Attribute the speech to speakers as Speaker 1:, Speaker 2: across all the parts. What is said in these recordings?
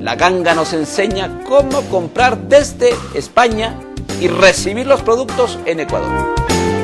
Speaker 1: La ganga nos enseña cómo comprar desde España y recibir los productos en Ecuador.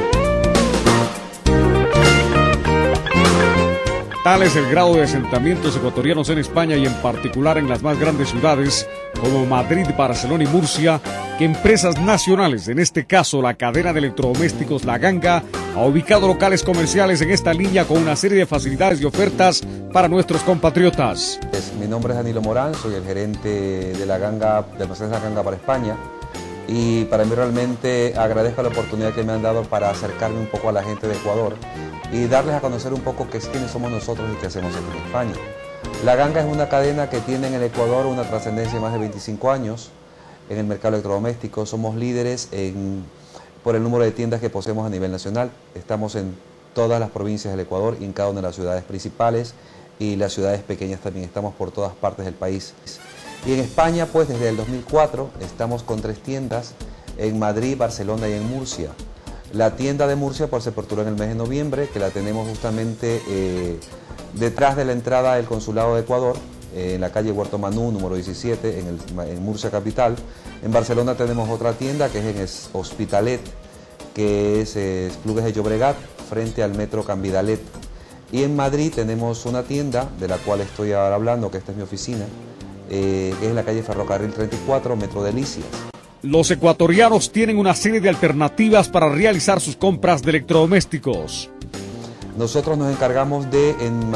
Speaker 2: Tal es el grado de asentamientos ecuatorianos en España y en particular en las más grandes ciudades como Madrid, Barcelona y Murcia, que empresas nacionales, en este caso la cadena de electrodomésticos La Ganga, ha ubicado locales comerciales en esta línea con una serie de facilidades y ofertas para nuestros compatriotas.
Speaker 3: Mi nombre es Danilo Morán, soy el gerente de La Ganga, de almacenes La Ganga para España, y para mí realmente agradezco la oportunidad que me han dado para acercarme un poco a la gente de Ecuador y darles a conocer un poco quiénes somos nosotros y qué hacemos aquí en España. La Ganga es una cadena que tiene en el Ecuador una trascendencia de más de 25 años en el mercado electrodoméstico. Somos líderes por el número de tiendas que poseemos a nivel nacional. Estamos en todas las provincias del Ecuador y en cada una de las ciudades principales y las ciudades pequeñas también. Estamos por todas partes del país. Y en España, pues desde el 2004, estamos con 3 tiendas en Madrid, Barcelona y en Murcia. La tienda de Murcia pues, se aperturó en el mes de noviembre, que la tenemos justamente detrás de la entrada del Consulado de Ecuador, en la calle Huerto Manú, número 17, en Murcia capital. En Barcelona tenemos otra tienda que es en Hospitalet, que es Esplugues de Llobregat, frente al metro Cambidalet. Y en Madrid tenemos una tienda, de la cual estoy ahora hablando, que esta es mi oficina, que es en la calle Ferrocarril 34, Metro Delicias.
Speaker 2: Los ecuatorianos tienen una serie de alternativas para realizar sus compras de electrodomésticos.
Speaker 3: Nosotros nos encargamos de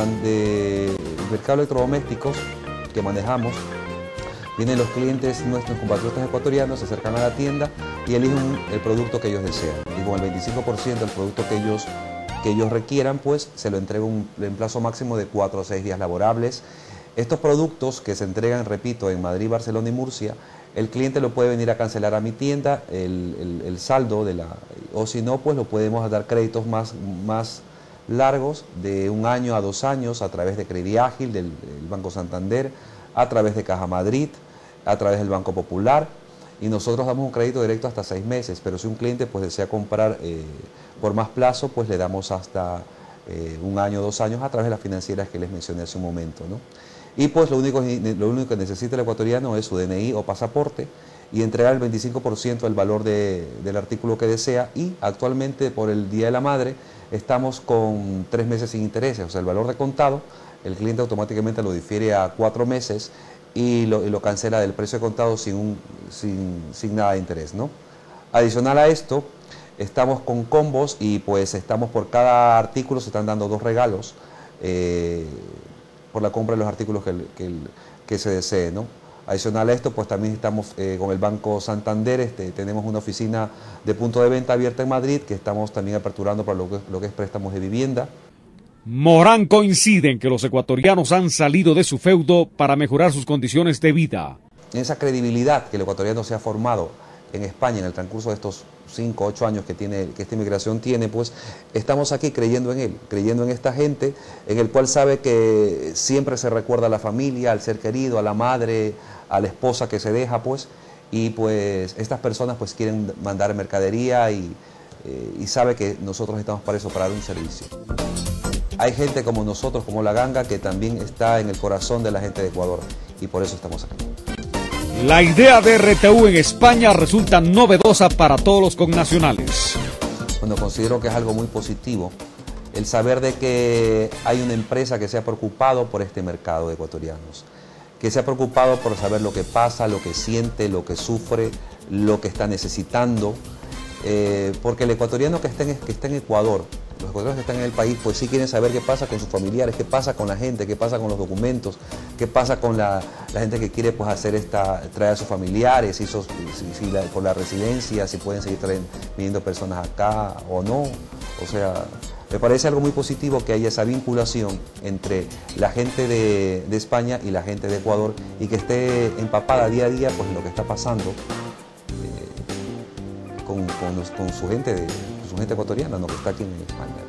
Speaker 3: mercado de electrodomésticos que manejamos. Vienen los clientes, nuestros compatriotas ecuatorianos, se acercan a la tienda y eligen el producto que ellos desean. Y con el 25% del producto que ellos requieran, pues se lo entrega en plazo máximo de 4 o 6 días laborables. Estos productos que se entregan, repito, en Madrid, Barcelona y Murcia, el cliente lo puede venir a cancelar a mi tienda, el saldo, o si no, pues lo podemos dar créditos más largos, de 1 año a 2 años, a través de Crediágil, del Banco Santander, a través de Caja Madrid, a través del Banco Popular, y nosotros damos un crédito directo hasta 6 meses, pero si un cliente pues desea comprar por más plazo, pues le damos hasta 1 año o 2 años a través de las financieras que les mencioné hace un momento, ¿no? Y pues lo único que necesita el ecuatoriano es su DNI o pasaporte y entregar el 25% del valor del artículo que desea, y actualmente por el Día de la Madre estamos con 3 meses sin intereses, o sea, el valor de contado, el cliente automáticamente lo difiere a 4 meses y lo cancela del precio de contado sin nada de interés, ¿no? Adicional a esto, estamos con combos y pues estamos por cada artículo, se están dando 2 regalos por la compra de los artículos que se desee, ¿no? Adicional a esto, pues también estamos con el Banco Santander, tenemos una oficina de punto de venta abierta en Madrid que estamos también aperturando para lo que es préstamos de vivienda.
Speaker 2: Morán coincide en que los ecuatorianos han salido de su feudo para mejorar sus condiciones de vida.
Speaker 3: Esa credibilidad que el ecuatoriano se ha formado en España en el transcurso de estos 5 o 8 años que esta inmigración tiene, pues estamos aquí creyendo en él, creyendo en esta gente, en el cual sabe que siempre se recuerda a la familia, al ser querido, a la madre, a la esposa que se deja, pues, y pues estas personas pues quieren mandar mercadería y sabe que nosotros estamos para eso, para dar un servicio. Hay gente como nosotros, como La Ganga, que también está en el corazón de la gente de Ecuador, y por eso estamos aquí.
Speaker 2: La idea de RTU en España resulta novedosa para todos los connacionales.
Speaker 3: Bueno, considero que es algo muy positivo el saber de que hay una empresa que se ha preocupado por este mercado de ecuatorianos, que se ha preocupado por saber lo que pasa, lo que siente, lo que sufre, lo que está necesitando, porque el ecuatoriano que está en Ecuador, los ecuatorianos que están en el país, pues sí quieren saber qué pasa con sus familiares, qué pasa con la gente, qué pasa con los documentos, qué pasa con la gente que quiere pues traer a sus familiares, por la residencia, si pueden seguir viniendo personas acá o no. O sea, me parece algo muy positivo que haya esa vinculación entre la gente de España y la gente de Ecuador, y que esté empapada día a día pues en lo que está pasando con su gente ecuatoriana, ¿no?, que está aquí en España.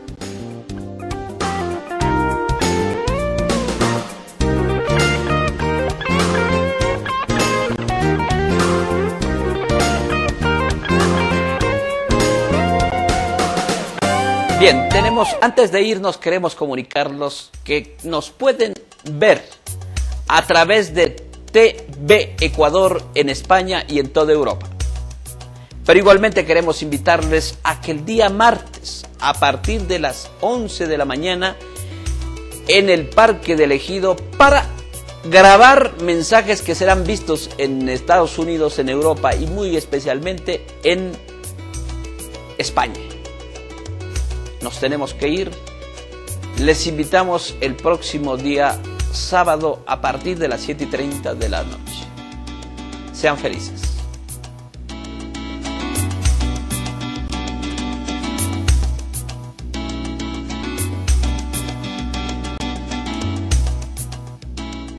Speaker 1: Bien, antes de irnos, queremos comunicarlos que nos pueden ver a través de TV Ecuador en España y en toda Europa. Pero igualmente queremos invitarles a que el día martes, a partir de las 11 de la mañana, en el Parque del Ejido, para grabar mensajes que serán vistos en Estados Unidos, en Europa y muy especialmente en España. Nos tenemos que ir. Les invitamos el próximo día sábado a partir de las 7:30 de la noche. Sean felices.